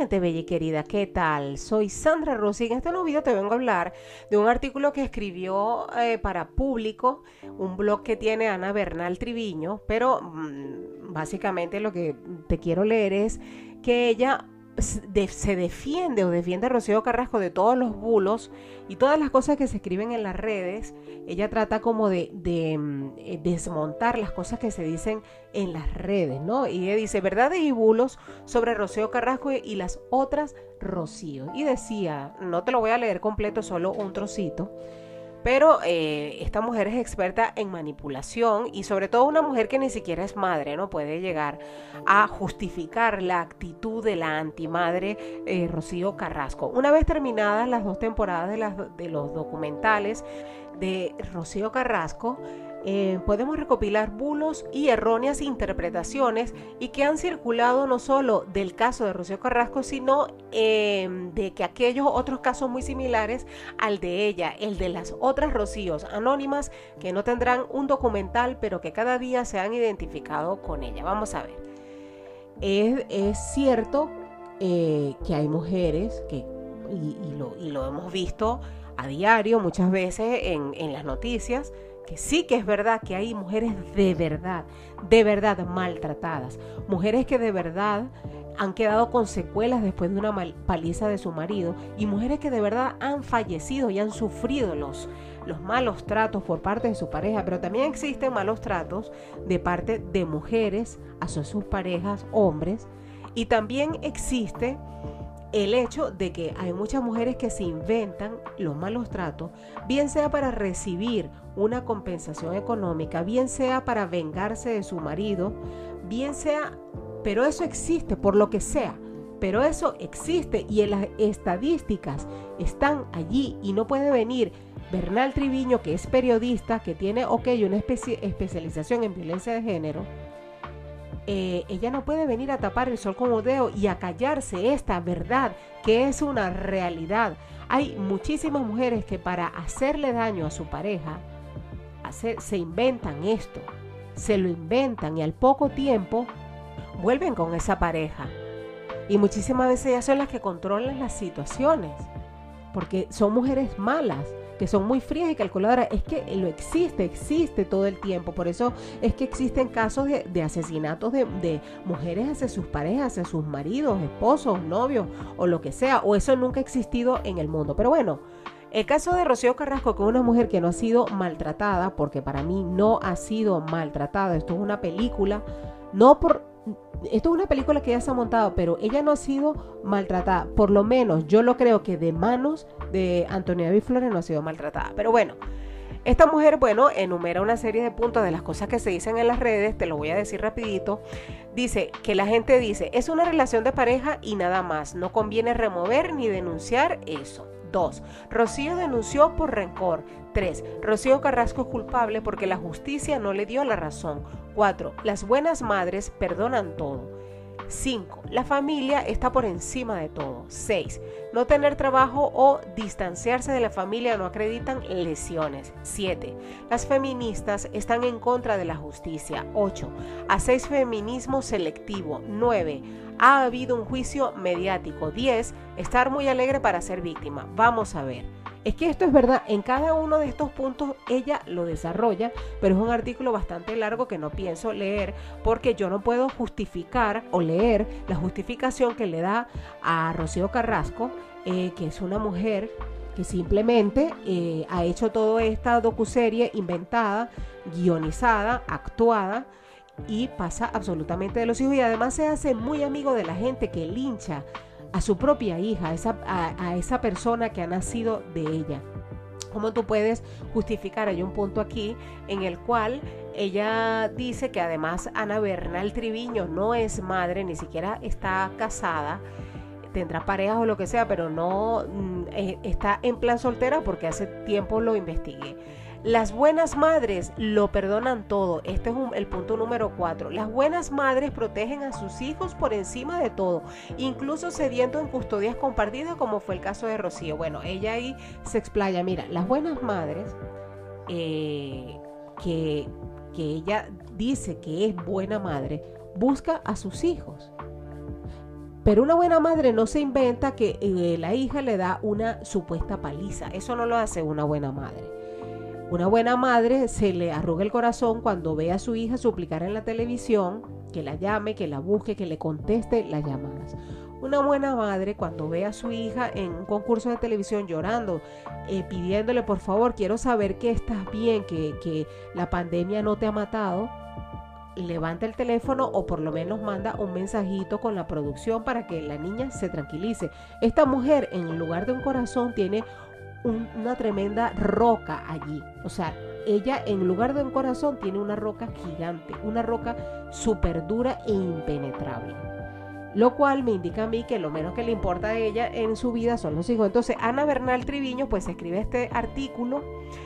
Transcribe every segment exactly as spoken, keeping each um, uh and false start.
gente bella y querida, ¿qué tal? Soy Sandra Rossi y en este nuevo video te vengo a hablar de un artículo que escribió eh, para Público, un blog que tiene Ana Bernal Triviño, pero mmm, básicamente lo que te quiero leer es que ella de, se defiende o defiende a Rocío Carrasco de todos los bulos y todas las cosas que se escriben en las redes. Ella trata como de, de, de desmontar las cosas que se dicen en las redes, ¿no? Y ella dice verdades y bulos sobre Rocío Carrasco y las otras Rocío. Y decía, no te lo voy a leer completo, solo un trocito. Pero eh, esta mujer es experta en manipulación y sobre todo una mujer que ni siquiera es madre, no puede llegar a justificar la actitud de la antimadre eh, Rocío Carrasco. Una vez terminadas las dos temporadas de, las, de los documentales de Rocío Carrasco, Eh, podemos recopilar bulos y erróneas interpretaciones y que han circulado no solo del caso de Rocío Carrasco, sino eh, de que aquellos otros casos muy similares al de ella, el de las otras Rocíos anónimas que no tendrán un documental, pero que cada día se han identificado con ella. Vamos a ver. Es, es cierto eh, que hay mujeres que, y, y, lo, y lo hemos visto a diario muchas veces en, en las noticias, que sí que es verdad que hay mujeres de verdad, de verdad maltratadas, mujeres que de verdad han quedado con secuelas después de una mal, paliza de su marido y mujeres que de verdad han fallecido y han sufrido los, los malos tratos por parte de su pareja, pero también existen malos tratos de parte de mujeres hacia sus parejas, hombres, y también existe el hecho de que hay muchas mujeres que se inventan los malos tratos, bien sea para recibir una compensación económica, bien sea para vengarse de su marido, bien sea, pero eso existe por lo que sea, pero eso existe y en las estadísticas están allí y no puede venir Bernal Triviño, que es periodista, que tiene, ok, una especi- especialización en violencia de género. Eh, ella no puede venir a tapar el sol con un dedo y a callarse esta verdad que es una realidad. Hay muchísimas mujeres que para hacerle daño a su pareja hacer, se inventan esto, se lo inventan y al poco tiempo vuelven con esa pareja. Y muchísimas veces ellas son las que controlan las situaciones porque son mujeres malas, que son muy frías y calculadoras. Es que lo existe, existe todo el tiempo. Por eso es que existen casos de, de asesinatos de, de mujeres hacia sus parejas, hacia sus maridos, esposos, novios o lo que sea. O eso nunca ha existido en el mundo. Pero bueno, el caso de Rocío Carrasco, que es una mujer que no ha sido maltratada, porque para mí no ha sido maltratada. Esto es una película, no por... Esto es una película que ya se ha montado, pero ella no ha sido maltratada. Por lo menos yo lo creo que de manos de Antonia David Flores no ha sido maltratada. Pero bueno, esta mujer, bueno, enumera una serie de puntos de las cosas que se dicen en las redes. Te lo voy a decir rapidito. Dice que la gente dice, es una relación de pareja y nada más. No conviene remover ni denunciar eso. dos. Rocío denunció por rencor. tres. Rocío Carrasco es culpable porque la justicia no le dio la razón. cuatro. Las buenas madres perdonan todo. cinco. La familia está por encima de todo. seis. No tener trabajo o distanciarse de la familia no acreditan lesiones. siete. Las feministas están en contra de la justicia. ocho. Hacéis feminismo selectivo. nueve. Ha habido un juicio mediático. diez. Estar muy alegre para ser víctima. Vamos a ver. Es que esto es verdad, en cada uno de estos puntos ella lo desarrolla, pero es un artículo bastante largo que no pienso leer porque yo no puedo justificar o leer la justificación que le da a Rocío Carrasco, eh, que es una mujer que simplemente eh, ha hecho toda esta docuserie inventada, guionizada, actuada, y pasa absolutamente de los hijos y además se hace muy amigo de la gente que lincha a su propia hija, a esa, a, a esa persona que ha nacido de ella. ¿Cómo tú puedes justificar? Hay un punto aquí en el cual ella dice que además Ana Bernal Triviño no es madre, ni siquiera está casada, tendrá parejas o lo que sea, pero no eh, está en plan soltera porque hace tiempo lo investigué. Las buenas madres lo perdonan todo. Este es un, el punto número cuatro. Las buenas madres protegen a sus hijos por encima de todo, incluso cediendo en custodias compartidas, como fue el caso de Rocío. Bueno, ella ahí se explaya. Mira, las buenas madres, eh, que, que ella dice que es buena madre, busca a sus hijos. Pero una buena madre no se inventa que eh, la hija le da una supuesta paliza. Eso no lo hace una buena madre. Una buena madre se le arruga el corazón cuando ve a su hija suplicar en la televisión que la llame, que la busque, que le conteste las llamadas. Una buena madre cuando ve a su hija en un concurso de televisión llorando, eh, pidiéndole por favor, quiero saber que estás bien, que, que la pandemia no te ha matado, levanta el teléfono o por lo menos manda un mensajito con la producción para que la niña se tranquilice. Esta mujer en lugar de un corazón tiene un, una tremenda roca allí. O sea, ella en lugar de un corazón tiene una roca gigante, una roca súper dura e impenetrable. Lo cual me indica a mí que lo menos que le importa a ella en su vida son los hijos. Entonces Ana Bernal Triviño pues escribe este artículo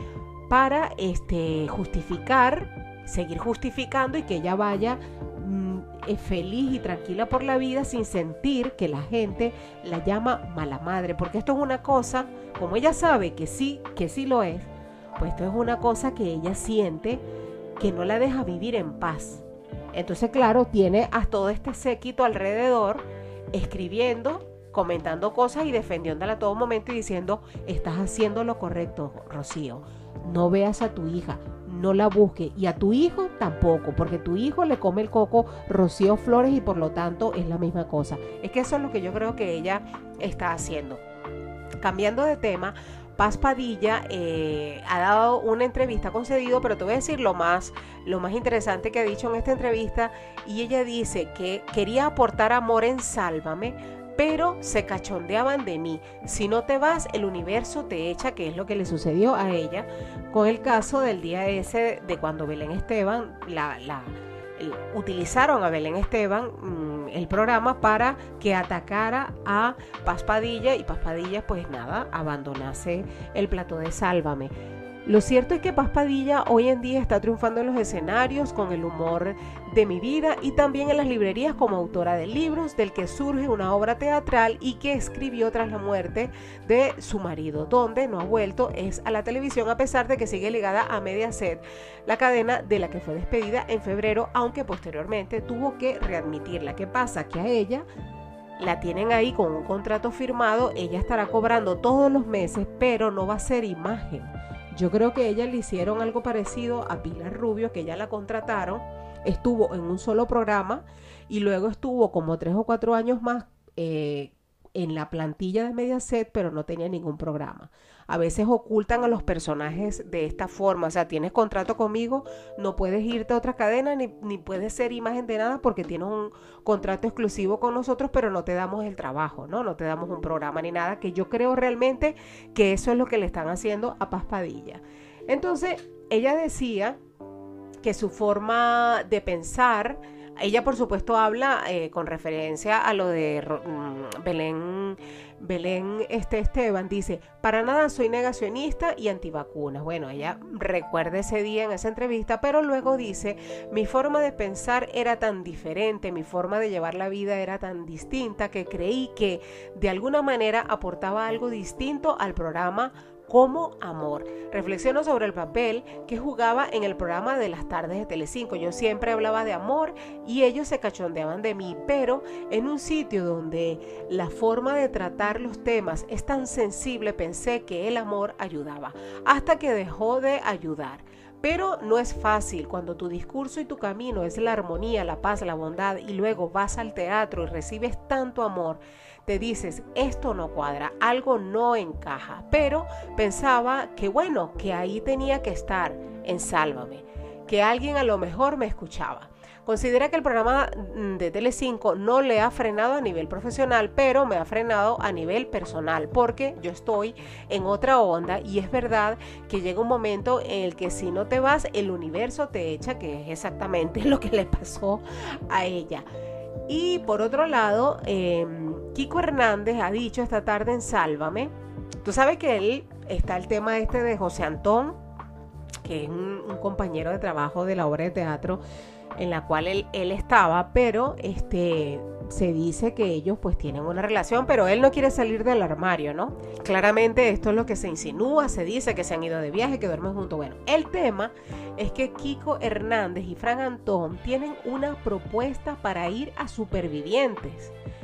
para este, justificar, seguir justificando y que ella vaya mmm, feliz y tranquila por la vida sin sentir que la gente la llama mala madre. Porque esto es una cosa, como ella sabe que sí, que sí lo es, pues esto es una cosa que ella siente que no la deja vivir en paz. Entonces, claro, tiene a todo este séquito alrededor escribiendo, comentando cosas y defendiéndola a todo momento y diciendo, estás haciendo lo correcto, Rocío. No veas a tu hija, no la busques, y a tu hijo tampoco, porque tu hijo le come el coco Rocío Flores y por lo tanto es la misma cosa. Es que eso es lo que yo creo que ella está haciendo. Cambiando de tema, Paz Padilla eh, ha dado una entrevista concedido, pero te voy a decir lo más, lo más interesante que ha dicho en esta entrevista, y ella dice que quería aportar amor en Sálvame, pero se cachondeaban de mí. Si no te vas, el universo te echa, que es lo que le sucedió a ella con el caso del día ese de cuando Belén Esteban la... la utilizaron a Belén Esteban mmm, el programa para que atacara a Paz Padilla y Paz Padilla pues nada, abandonase el plató de Sálvame. Lo cierto es que Paz Padilla hoy en día está triunfando en los escenarios con el humor de Mi Vida y también en las librerías como autora de libros del que surge una obra teatral y que escribió tras la muerte de su marido, donde no ha vuelto es a la televisión a pesar de que sigue ligada a Mediaset, la cadena de la que fue despedida en febrero, aunque posteriormente tuvo que readmitirla. ¿Qué pasa? Que a ella la tienen ahí con un contrato firmado, ella estará cobrando todos los meses, pero no va a ser imagen. Yo creo que a ella le hicieron algo parecido a Pilar Rubio, que ya la contrataron, estuvo en un solo programa y luego estuvo como tres o cuatro años más eh, en la plantilla de Mediaset, pero no tenía ningún programa. A veces ocultan a los personajes de esta forma, o sea, tienes contrato conmigo, no puedes irte a otra cadena ni, ni puedes ser imagen de nada porque tienes un contrato exclusivo con nosotros, pero no te damos el trabajo, ¿no? No te damos un programa ni nada, que yo creo realmente que eso es lo que le están haciendo a Paz Padilla. Entonces, ella decía que su forma de pensar, ella por supuesto habla eh, con referencia a lo de um, Belén Belén este Esteban, dice, para nada soy negacionista y antivacunas. Bueno, ella recuerda ese día en esa entrevista, pero luego dice, mi forma de pensar era tan diferente, mi forma de llevar la vida era tan distinta que creí que de alguna manera aportaba algo distinto al programa como amor. Reflexiono sobre el papel que jugaba en el programa de las tardes de Telecinco. Yo siempre hablaba de amor y ellos se cachondeaban de mí, pero en un sitio donde la forma de tratar los temas es tan sensible, pensé que el amor ayudaba, hasta que dejó de ayudar. Pero no es fácil cuando tu discurso y tu camino es la armonía, la paz, la bondad y luego vas al teatro y recibes tanto amor. Te dices, esto no cuadra, algo no encaja, pero pensaba que bueno, que ahí tenía que estar, en Sálvame, que alguien a lo mejor me escuchaba. Considera que el programa de Telecinco no le ha frenado a nivel profesional, pero me ha frenado a nivel personal, porque yo estoy en otra onda y es verdad que llega un momento en el que si no te vas, el universo te echa, que es exactamente lo que le pasó a ella. Y por otro lado, eh, Kiko Hernández ha dicho esta tarde en Sálvame, tú sabes que él está el tema este de José Antón, que es un, un compañero de trabajo de la obra de teatro en la cual él, él estaba, pero este, se dice que ellos pues tienen una relación, pero él no quiere salir del armario, ¿no? Claramente esto es lo que se insinúa, se dice que se han ido de viaje, que duermen juntos. Bueno, el tema es que Kiko Hernández y Fran Antón tienen una propuesta para ir a Supervivientes.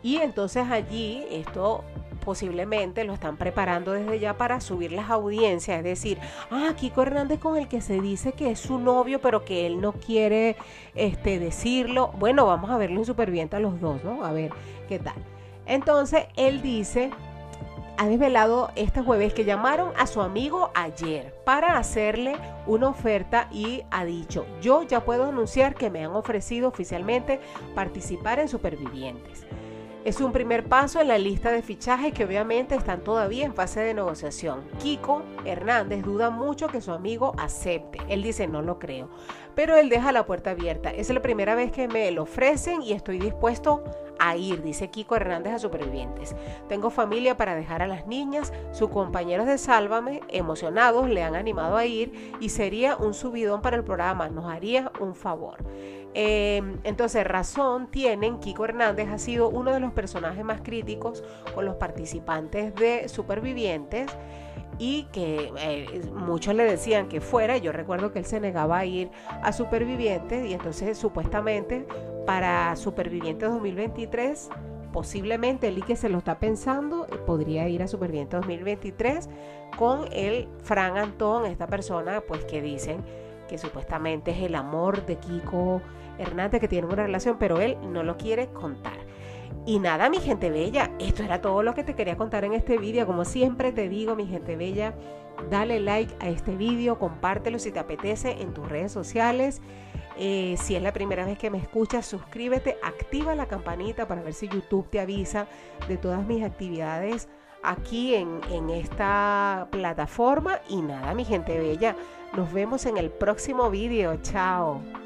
Y entonces allí esto posiblemente lo están preparando desde ya para subir las audiencias, es decir, ah, Kiko Hernández con el que se dice que es su novio, pero que él no quiere este, decirlo. Bueno, vamos a verlo en Superviviente a los dos, ¿no? A ver qué tal. Entonces él dice, ha desvelado este jueves que llamaron a su amigo ayer para hacerle una oferta y ha dicho, yo ya puedo anunciar que me han ofrecido oficialmente participar en Supervivientes. Es un primer paso en la lista de fichajes que obviamente están todavía en fase de negociación. Kiko Hernández duda mucho que su amigo acepte. Él dice, no lo creo, pero él deja la puerta abierta. Es la primera vez que me lo ofrecen y estoy dispuesto a ir, dice Kiko Hernández a Supervivientes. Tengo familia para dejar a las niñas, sus compañeros de Sálvame, emocionados, le han animado a ir y sería un subidón para el programa, nos haría un favor. Eh, entonces, razón tienen, Kiko Hernández ha sido uno de los personajes más críticos con los participantes de Supervivientes y que eh, muchos le decían que fuera. Yo recuerdo que él se negaba a ir a Supervivientes y entonces supuestamente para Supervivientes dos mil veintitrés posiblemente él y que se lo está pensando podría ir a Supervivientes dos mil veintitrés con el Fran Antón, esta persona pues que dicen que supuestamente es el amor de Kiko Hernández, que tienen una relación, pero él no lo quiere contar. Y nada, mi gente bella, esto era todo lo que te quería contar en este vídeo. Como siempre te digo, mi gente bella, dale like a este vídeo, compártelo si te apetece en tus redes sociales. Eh, si es la primera vez que me escuchas, suscríbete, activa la campanita para ver si YouTube te avisa de todas mis actividades aquí en, en esta plataforma. Y nada, mi gente bella, nos vemos en el próximo vídeo. Chao.